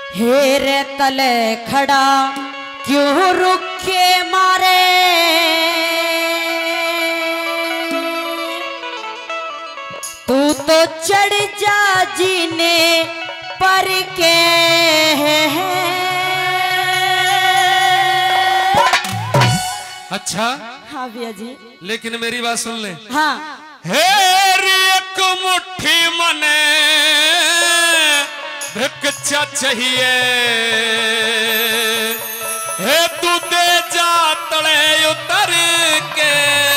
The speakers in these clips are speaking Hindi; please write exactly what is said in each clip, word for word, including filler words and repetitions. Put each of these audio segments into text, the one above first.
हेरे तले खड़ा क्यों रुक के मारे, तू तो चढ़ जा जीने पर के। अच्छा हाँ भैया जी, लेकिन मेरी बात सुन ले। हाँ। हेरी एक मुट्ठी मने भिक्षा चाहिए, हे तू दे जा तले उतर के।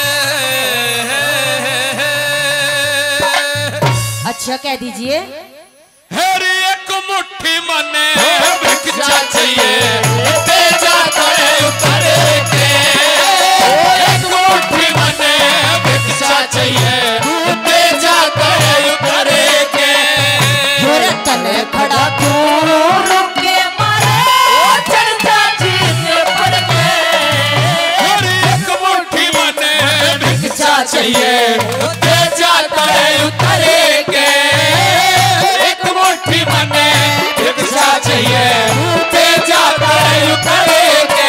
अच्छा कह दीजिए। हेरी एक मुट्ठी मने भिक्षा चाहिए, दे जा तले उतर के। एक मुट्ठी मने भिक्षा चाहिए, दे जा तले उतर के। हेरे तले खड़ा क्यों रुक के मारे, चढ़ जा जीने पर के। हेरी एक मुट्ठी मने भिक्षा चाहिए, दे जा तले उतर के। एक मुट्ठी मने भिक्षा चाहिए, दे जा तले उतर के।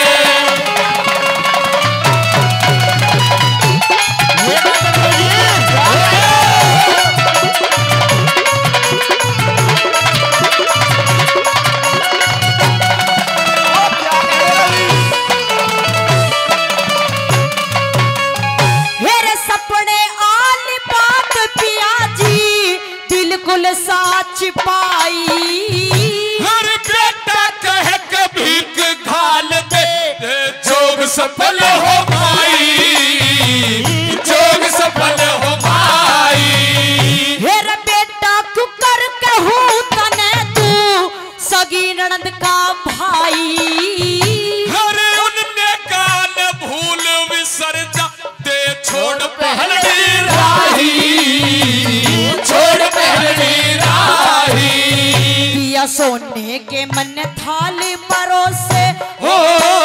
हेरे सपने आली बात पिया जी बिल्कुल साच पाई। हर बेटा कहे कभी घाल दे, जोग सफल हो भाई, जोग सफल हो भाई। हेरे बेटा तू कर कहूँ तने तू सगी ननद का भाई। हर उनने कान भूल विसर जा दे, छोड़ पहलनी राही, छोड़ पहलनी राही। पिया सोने के मन थाली परोसे, हो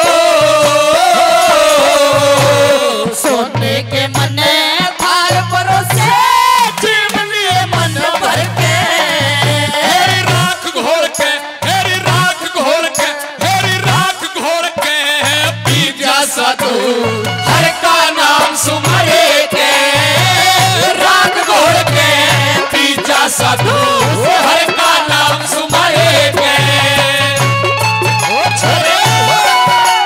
सोने के मन थाल परोसे, जीवन लिए मन भर के। हेरी राख घोर के, हेरी राख घोर के, हेरी राख घोर के। पी जा साधु हर का नाम सुमरे के, राख घोर के। पी जा साधु हर का नाम सुमरे के।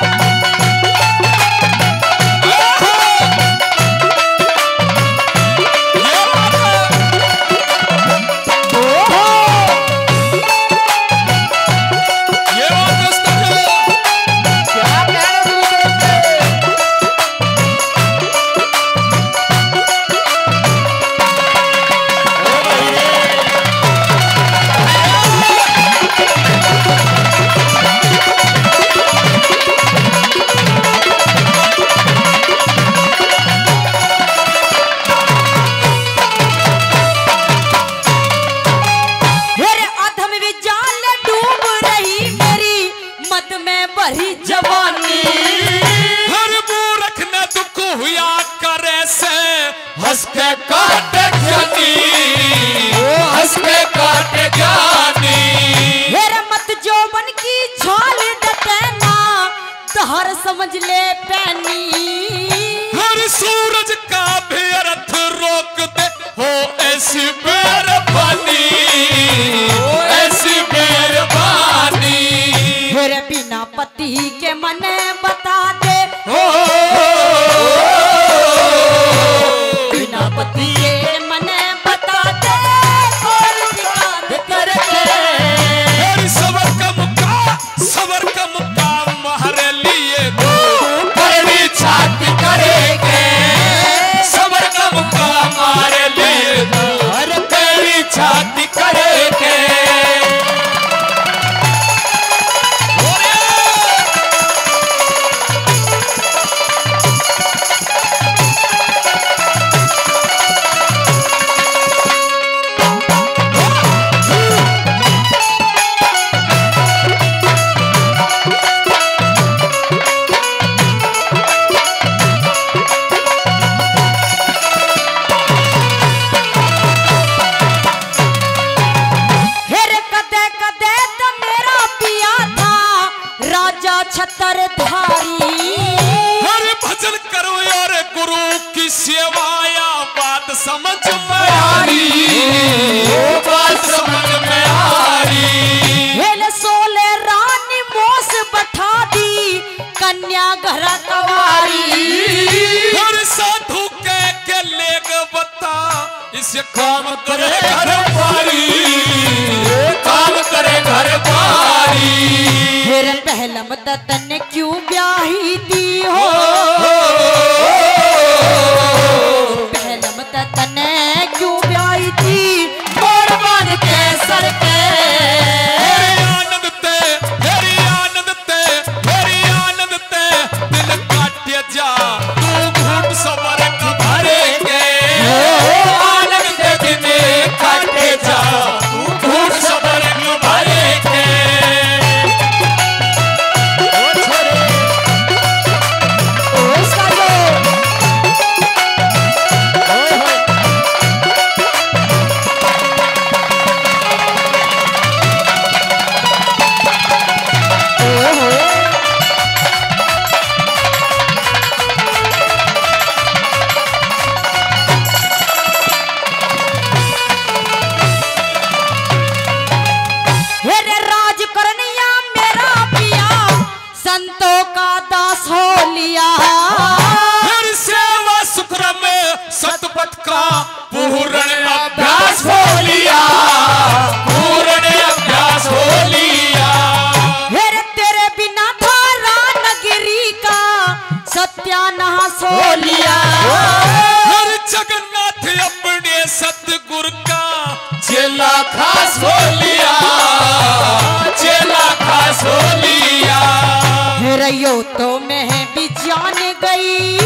छतर धारी। हरि भजन करो यार गुरु की सेवाया बात समझ में आ रही, बात समझ में आ रही। हेल सोले रानी मोस बैठा दी कन्या घर कवारी। हर साधु कह के लेग बता इसे काम करे घर बारी, काम करे घर बारी। फिर पहलम दत्तन ने क्यों ब्याही दी हो, पहलम दत्तन ने क्यों ब्याही दी मोड़ मान के सर के। पूर्ण अभ्यास हो लिया, पूर्ण अभ्यास हो लिया। फिर तेरे बिना था रानगिरी का सत्यानाश हो लिया। हर जगन्नाथ अपने सतगुरु का चेला खास हो लिया, चेला खास हो लिया। फिर यो तो मैं भी जान गई